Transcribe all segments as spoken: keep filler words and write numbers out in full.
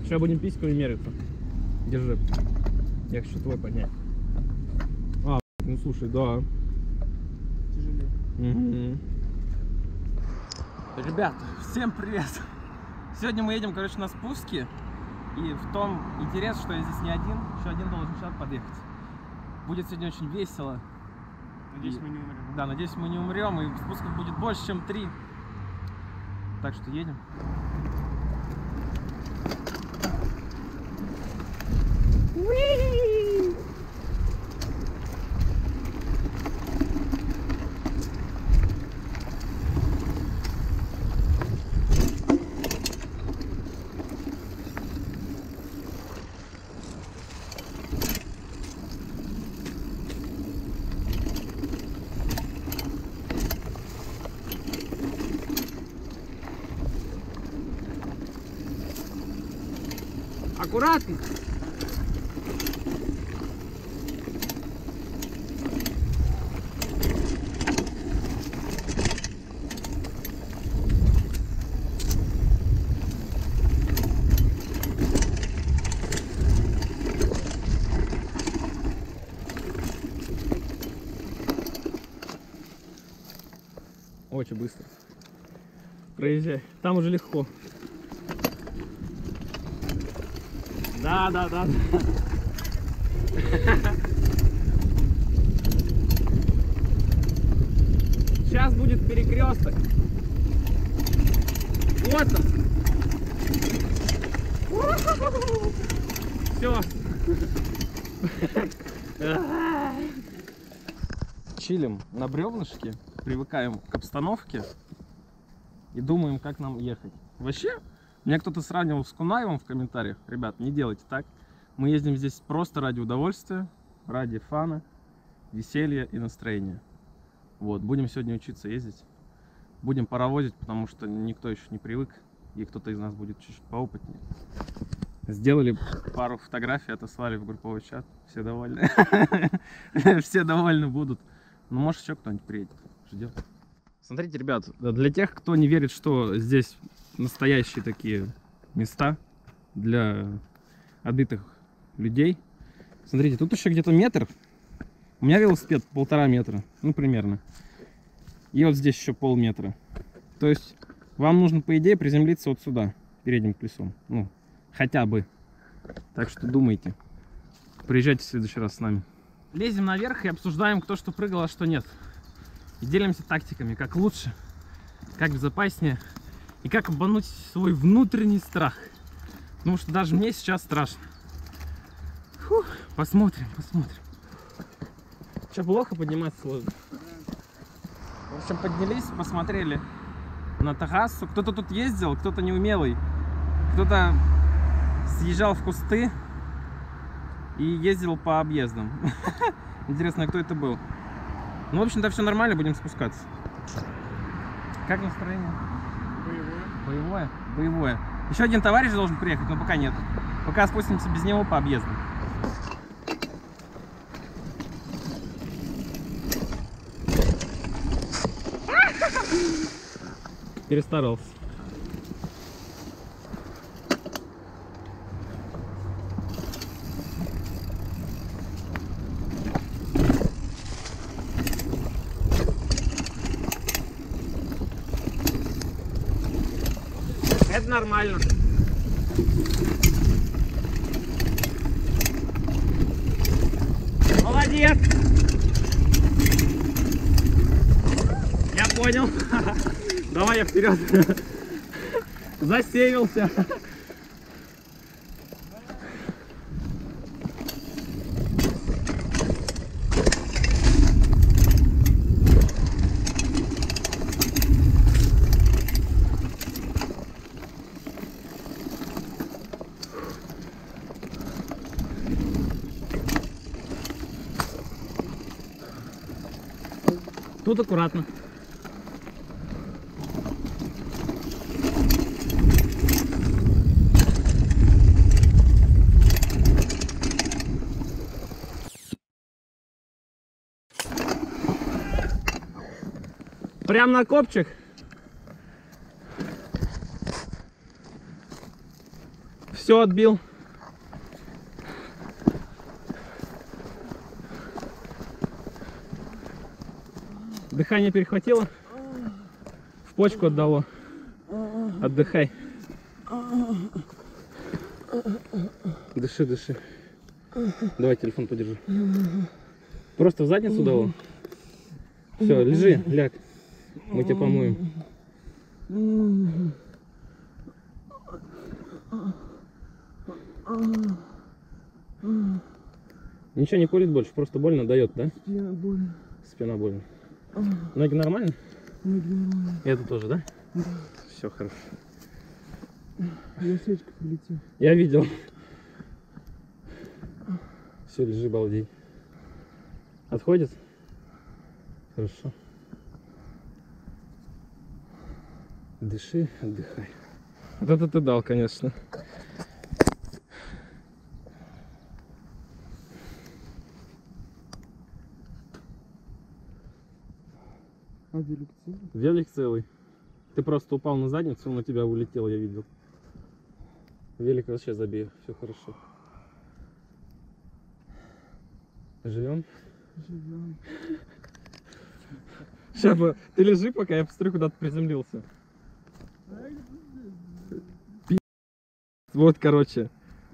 Сейчас будем письками мериться. Держи. Я хочу твой поднять. А, ну слушай, да. Тяжелее. Угу. Ребят, всем привет. Сегодня мы едем, короче, на спуске. И в том интерес, что я здесь не один. Еще один должен человек подъехать. Будет сегодня очень весело. Надеюсь, и... мы не умрем. Да, надеюсь, мы не умрем. И спусков будет больше, чем три. Так что едем. Аккуратно. Очень быстро. Проезжай. Там уже легко. Да, да, да. Сейчас будет перекресток. Вот он. Все. Чилим на бревнышке, привыкаем к обстановке и думаем, как нам ехать. Вообще, меня кто-то сравнивал с Кунаевым в комментариях. Ребят, не делайте так. Мы ездим здесь просто ради удовольствия, ради фана, веселья и настроения. Вот, будем сегодня учиться ездить. Будем паровозить, потому что никто еще не привык. И кто-то из нас будет чуть-чуть поопытнее. Сделали пару фотографий, отослали в групповой чат. Все довольны. Все довольны будут. Ну, может, еще кто-нибудь приедет. Ждет. Смотрите, ребят, для тех, кто не верит, что здесь настоящие такие места для отбитых людей. Смотрите, тут еще где-то метр. У меня велосипед полтора метра, ну примерно. И вот здесь еще полметра. То есть вам нужно, по идее, приземлиться вот сюда, передним колесом. Ну, хотя бы. Так что думайте. Приезжайте в следующий раз с нами. Лезем наверх и обсуждаем, кто что прыгал, а что нет. И делимся тактиками, как лучше, как безопаснее. И как обмануть свой внутренний страх. Потому что даже мне сейчас страшно. Фух, посмотрим, посмотрим. Что, плохо подниматься сложно? В общем, поднялись, посмотрели на трассу. Кто-то тут ездил, кто-то неумелый. Кто-то съезжал в кусты и ездил по объездам. Интересно, кто это был? Ну, в общем-то, все нормально, будем спускаться. Как настроение? Боевое? Боевое. Еще один товарищ должен приехать, но пока нет. Пока спустимся без него по объезду. Перестарался. Это нормально. Молодец. Я понял. Давай я вперед. Засеялся. Тут аккуратно. Прям на копчик. все отбил. Дыхание перехватило, в почку отдало. Отдыхай. Дыши, дыши. Давай телефон подержи. Просто в задницу дало. Все, лежи, ляг. Мы тебя помоем. Ничего не колет больше, просто больно дает, да? Спина больно. Спина больно. Ноги нормально? Ноги нормально. Это тоже, да? Да. Все хорошо. Я свечка прилетела. Я видел. Все, лежи, балдей. Отходит? Хорошо. Дыши, отдыхай. Вот это ты дал, конечно. А велик целый? Велик целый. Ты просто упал на задницу, он на тебя улетел, я видел. Велик вообще забей, все хорошо. Живем? Живем. Сейчас бы ты лежи, пока я посмотрю, куда ты приземлился. Пи... Вот, короче.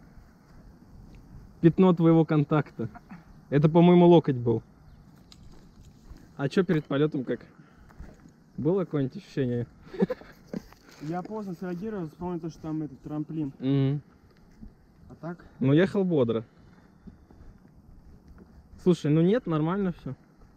Пятно твоего контакта. Это, по-моему, локоть был. А что перед полетом как? Было какое-нибудь ощущение? Я поздно среагировал, вспомнил то, что там этот трамплин. Mm-hmm. А так? Ну, ехал бодро. Слушай, ну нет, нормально все.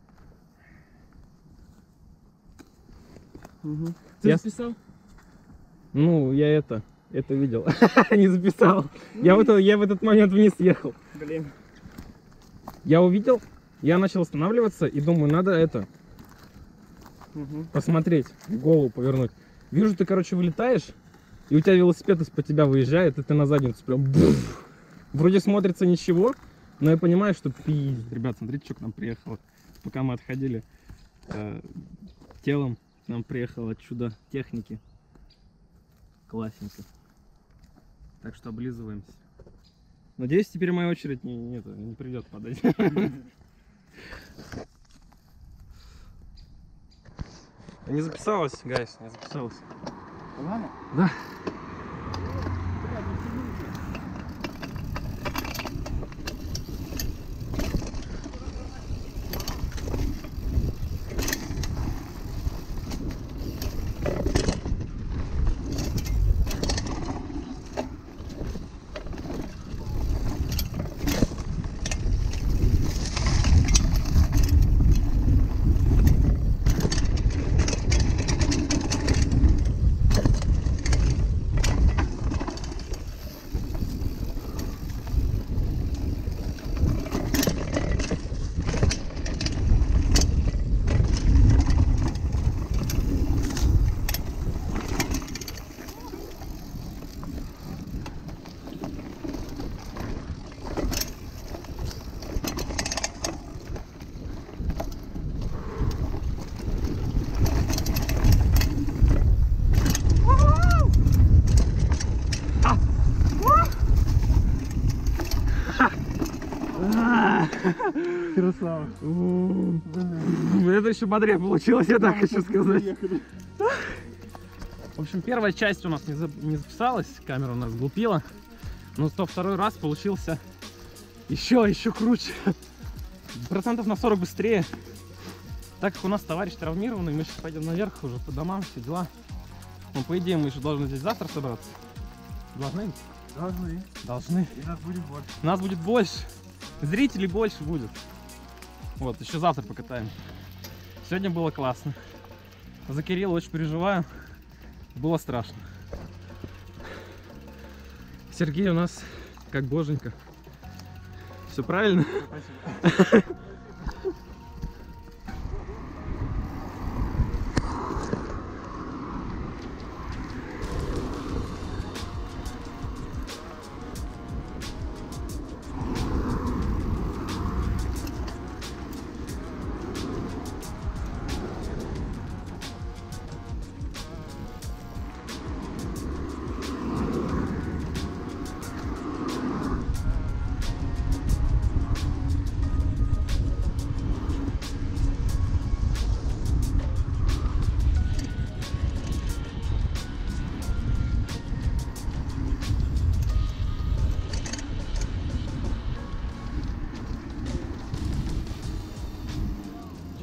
Угу. Ты Я... записал? Ну, я это, это видел. Не записал. Я в, это, я в этот момент вниз ехал. Блин. Я увидел, я начал останавливаться и думаю, надо это, Угу. посмотреть, голову повернуть. Вижу, ты, короче, вылетаешь, и у тебя велосипед из-под тебя выезжает, и ты на задницу прям... Буф. Вроде смотрится ничего, но я понимаю, что пиздец. Ребят, смотрите, что к нам приехало. Пока мы отходили э, телом, к нам приехало чудо техники. Классненько. Так что облизываемся. Надеюсь, теперь моя очередь не, не, не придет падать. Не записалась, гайс, не записалась. Ладно? Да. Красава. Это еще бодрее получилось, я так хочу сказать. В общем, первая часть у нас не, за... не записалась, камера у нас глупила. Но зато второй раз получился еще, еще круче. Процентов на сорок быстрее. Так как у нас товарищ травмированный, мы сейчас пойдем наверх уже по домам, все дела. Ну, по идее, мы еще должны здесь завтра собраться. Должны? Должны. Должны. И нас будет больше. Нас будет больше. Зрителей больше будет. Вот, еще завтра покатаем. Сегодня было классно. За Кирилла очень переживаю. Было страшно. Сергей у нас как боженька. Все правильно? Спасибо.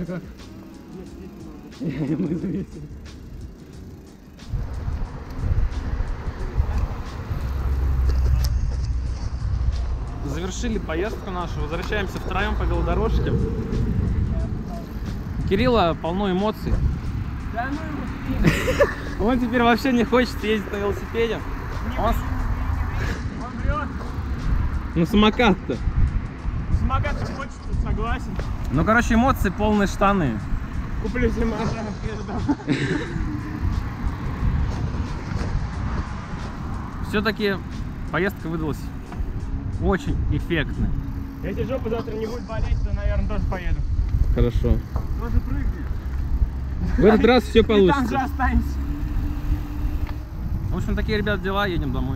Ты как? Нет, здесь не Мы заметили. Завершили поездку нашу, возвращаемся втроем по велодорожке. У Кирилла полно эмоций. Да ну его спину. Он теперь вообще не хочет ездить на велосипеде. Он... Он врет. Ну самокат-то. Самокат хочется, согласен. Ну короче, эмоции полные штаны. Куплю себе машину, передам. Все-таки поездка выдалась очень эффектной. Если жопа завтра не будет болеть, то, наверное, тоже поеду. Хорошо. Тоже прыгни. В этот раз все И там же получится. останешься. В общем, такие, ребят, дела. Едем домой.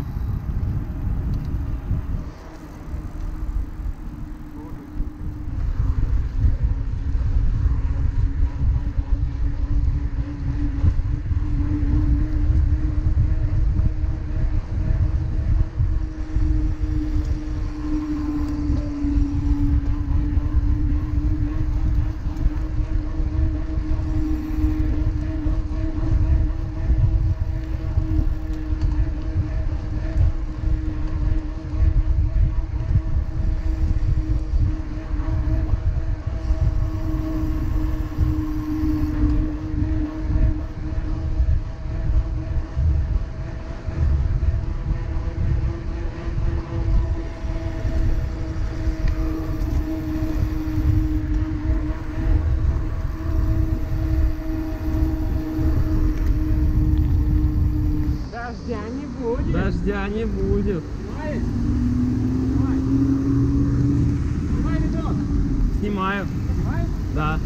Дождя не будет. Дождя не будет. Снимай. Снимай. Снимай видок. Снимаю. Снимай. Да.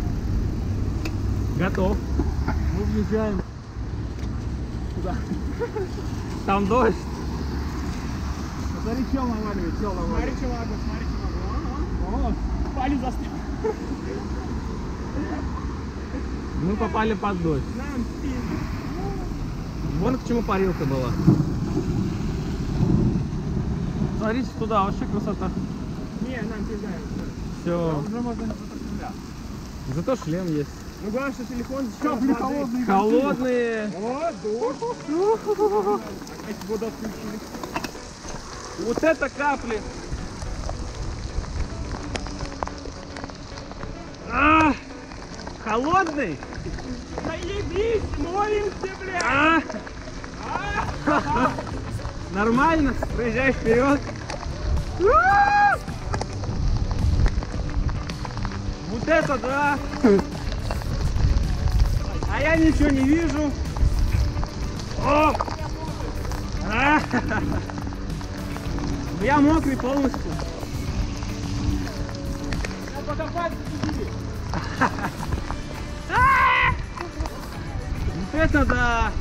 Готов. Мы въезжаем. Куда? Там дождь. Смотри, чел наваливает, чел наваливает. Смотри, чувак, смотри, чувак. О, о, палец застрял. Мы попали под дождь. Нам спину. Вон к чему парилка была. Смотрите туда, вообще красота. Не, нам пиздаем. Все. Уже можно не сопротивляться. Зато шлем есть. Ну главное, что телефон капли холодные. Холодные. О, дождь. Опять воду отключили. Вот это капли. А, холодный. Заебись, молимся, блядь. А, нормально. Проезжай вперед. А! Вот это да. А я ничего не вижу. О! А! Я мокрый полностью. Я пока пальцы сидели. Вот это да.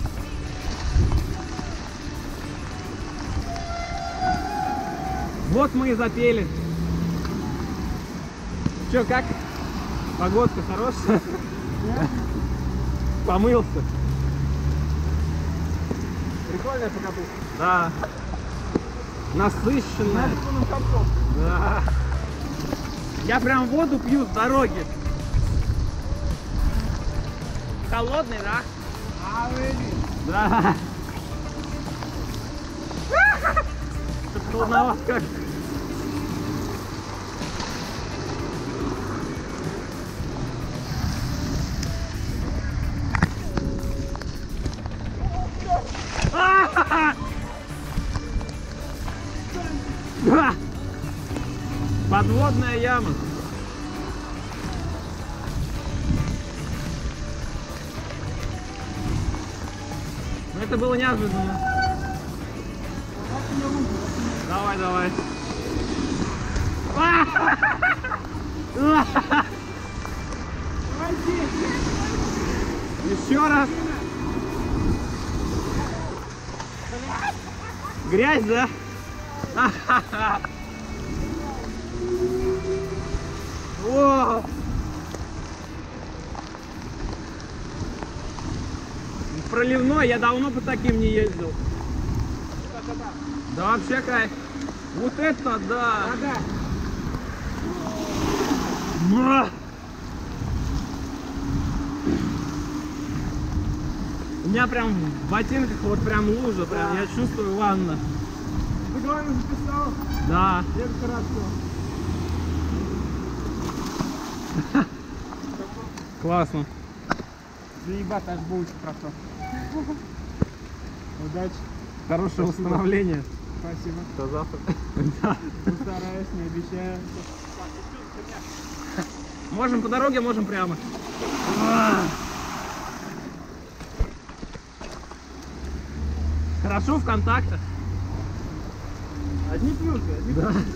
Вот мы и запели. Че, как? Погодка хорошая? Помылся. Прикольная покатушка. Да. Насыщенная. полным комком. Да. Я прям воду пью с дороги. Холодный, да? А вы Да. Что-то холодновато как. Подводная яма. Но это было неожиданно. Давай, давай. Еще раз. Грязь, да? О! Проливной, я давно по таким не ездил. Да вообще кайф. Вот это да! Ага. Бра! меня прям в ботинках вот прям лужа, прям я чувствую ванна. Ты главное записал? Да. Это хорошо. Классно. Заебать, аж булочка прошел. Удачи. Хорошее восстановление. Спасибо. До завтра. Постараюсь, не обещаю. Можем по дороге, можем прямо. Хорошо в контактах. Одни плюсы, одни Да. плюсы.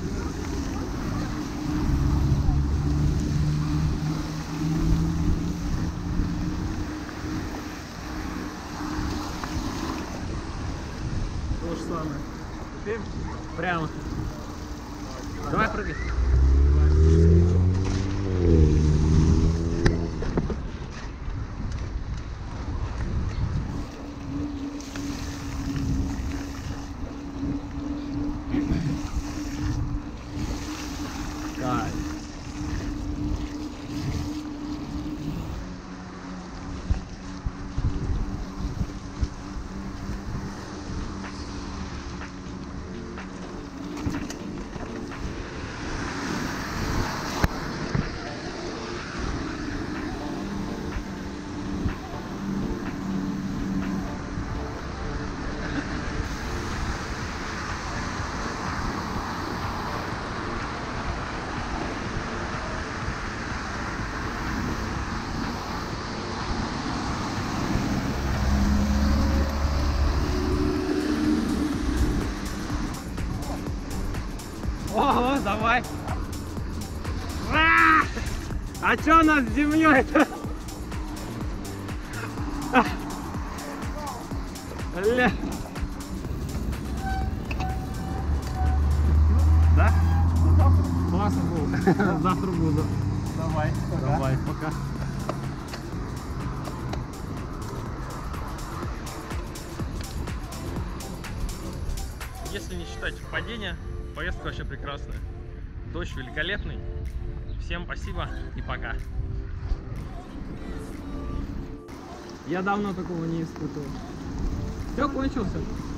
То же самое. Теперь прямо. Давай прыгай. Кайф. Ого, давай. А, а чё у нас с землей-то? Ля. Да? Классно было. Завтра буду. Давай. Давай, пока. Если не считать падения, поездка вообще прекрасная. Дождь великолепный. Всем спасибо и пока. Я давно такого не испытывал. Все, кончился.